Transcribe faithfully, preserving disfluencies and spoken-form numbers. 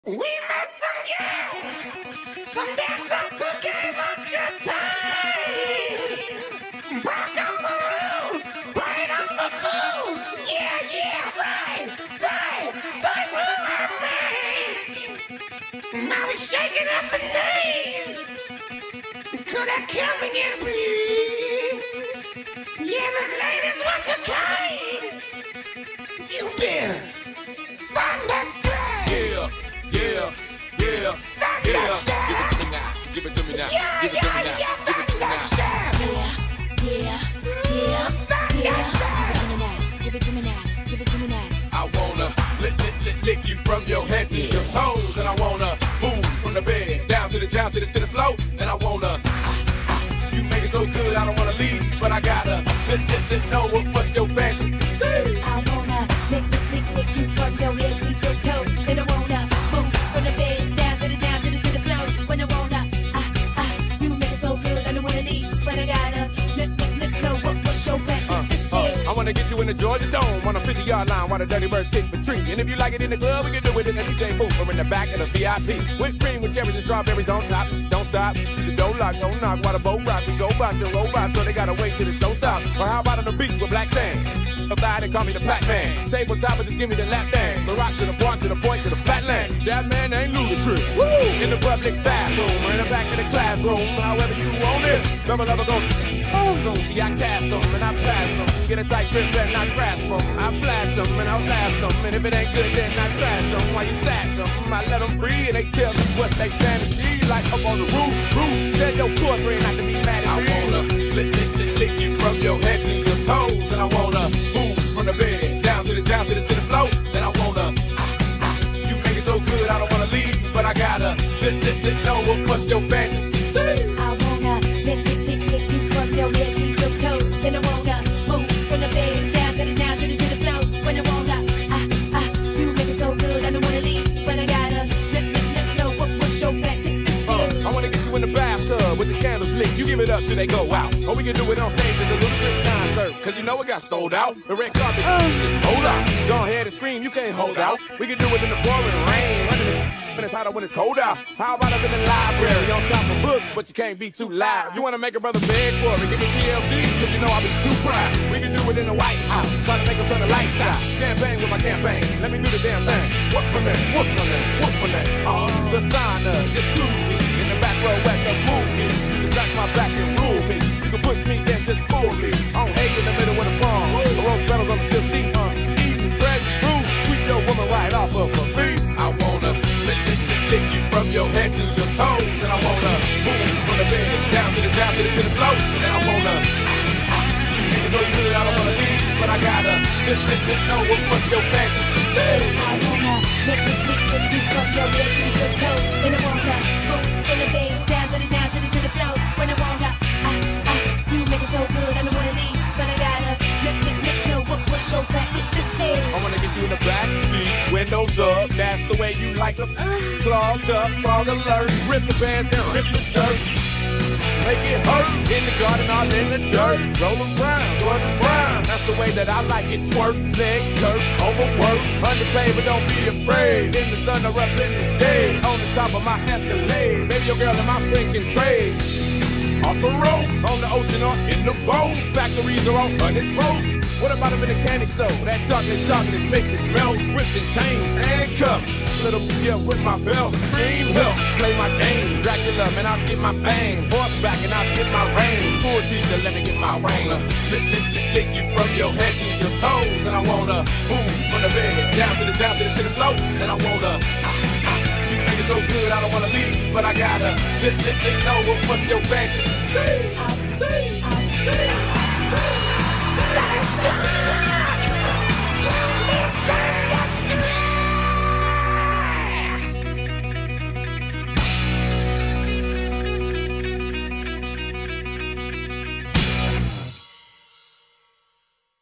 We met some girls, some dancers who gave up good time. Broke up the rules, burned up the fools. Yeah, yeah, they, they, they were me. Now we're shaking at the knees. Could I come again, please? Yeah, the ladies want your kind. You've been Thunderstruck. Yeah, yeah, yeah, Thunderstruck. yeah. Give it to me now. Yeah, Give it to me now. yeah, yeah, Give it to me now. Thunderstruck. Yeah, yeah, Thunderstruck. give it to me now, give it to me now. I wanna lick, lick, lick, lick you from your head to your toes, and I wanna move from the bed down to the down to the to the floor, and I wanna. You make it so good, I don't wanna leave, but I gotta lick, lick, lick, know what, what's your fantasy. I wanna lick, lick, lick, lick you from your head to your toes, and I wanna move from the bed down to the down to the to the floor. When I wanna, ah ah, you make it so good, I don't wanna leave, but I gotta lick, lick, lick, know what, what's your fantasy. Uh, uh, I wanna get you in the Georgia Dome on a fifty yard line while the dirty birds kick the tree. And if you like it in the club, we can do it in the D J booth or in the back of the V I P. Whipped cream with cherries and strawberries on top. Don't stop, the door lock, don't knock while the boat rock. We go by to roll by, so they gotta wait till the show stops. Or how about on the beach with black sand? They call me the Pac-Man. Table topper, just give me the lap dance. The rock to the bar, to the point, to the flatland. That man ain't Ludacris. Woo! In the public bathroom, or in the back of the classroom, however you want it. Double double go. Oh, so see, I cast them and I pass them. Get a tight grip and I grasp them. I flash them and I blast them. And if it ain't good, then I trash them. While you stash them, I let them breathe and they tell me what they fantasy. Like up on the roof, roof. Tell your poor friend not to be mad at me. I wanna lick, lick, lick, lick you from your head to your toes, and I wanna move from the bed down to the down to the to the floor. Then I wanna, ah, ah, you make it so good, I don't wanna leave, but I gotta lick, lick, lick, know what, what's your fantasy. I wanna lick, lick, lick, lick you from your head to your toes, and I wanna move from the bed down to the down to the to the floor. When I wanna, ah ah, you make it so good, I don't wanna leave, but I gotta lick, lick, lick, know what, what's your fantasy. Uh, I wanna get you in the bathtub with the candles lit. You give it up till they go out. Or we can do it on stage at the Ludacris concert, cause you know it got sold out. The red carpet, uh. just hold out. Go ahead and scream, you can't hold out. We can do it in the pouring rain, under the when it's hot or when it's cold out. How about up in the library on top of books, but you can't be too loud. You wanna make a brother beg for it, give me T L C, cause you know I'll be too proud. We can do it in the White House, try to make them turn the lights out. Campaign with my campaign, let me do the damn thing. What's my name, what's my name, what's my name? Uh, the sauna, the cruising, in the back row at the movie. You can scratch my back and rule me. You can push me, then just pull me. On eight in the middle with a palm, the rose petals on the tip seat. Uh, eating fresh fruit, sweet your woman right off of her feet. I wanna lick, lick, lick, lick you from your head to your toes, and I wanna move from the bed down to the down to the to the floor, and I wanna. You make it so good, I don't wanna leave, but I gotta lick, lick, lick, know what, what's your fantasy. I wanna lick, lick, lick, lick you from your head to your toes, and I wanna move from the bed down to the down to the to the floor. When I wanna, ah ah, you make it so good, I don't wanna leave, but I gotta lick, lick, lick, know what, what's your fantasy. I wanna get you in the back seat, windows up, that's the way you like them. Clogged up, fog alert, rip the bands and rip the shirt. Make it hurt, in the garden, all in the dirt. Roll around, roll around, that's the way that I like it. Twerk, leg, dirt, overwork, underpaid, but don't be afraid. In the sun or up in the shade, on the top of my Escalade. Baby, your girl and my friend can trade. Off the road, on the ocean or in the boat. Factories are on hundred roads. What about them in the candy store? That chocolate, chocolate, make it melt. Whips and chains and cuffs. Little yeah with my belt. Scream help, play my game. Dracula, man, I'll get my bang. Horseback and I'll get my range. Poor teacher, let me get my range. Lick, lick, lick, lick you from your head to your toes. And I wanna move from the bed down to the down to the to the floor. And I wanna. Ah, ah, you make it so good, I don't wanna leave, but I gotta lick, lick, lick, know what, what's your fantasy. I'll see, I'll see, I'll see. Thunderstruck.